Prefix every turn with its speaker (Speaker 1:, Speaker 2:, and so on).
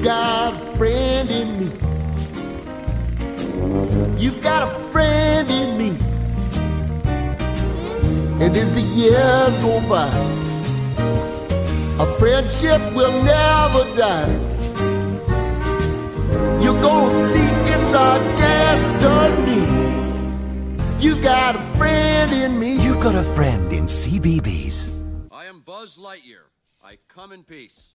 Speaker 1: got a friend in me. You got a friend in me. And as the years go by, a friendship will never die. You're gonna see it's our destiny. You got a friend in me.
Speaker 2: You got a friend in CBeebies.
Speaker 3: I am Buzz Lightyear. I come in peace.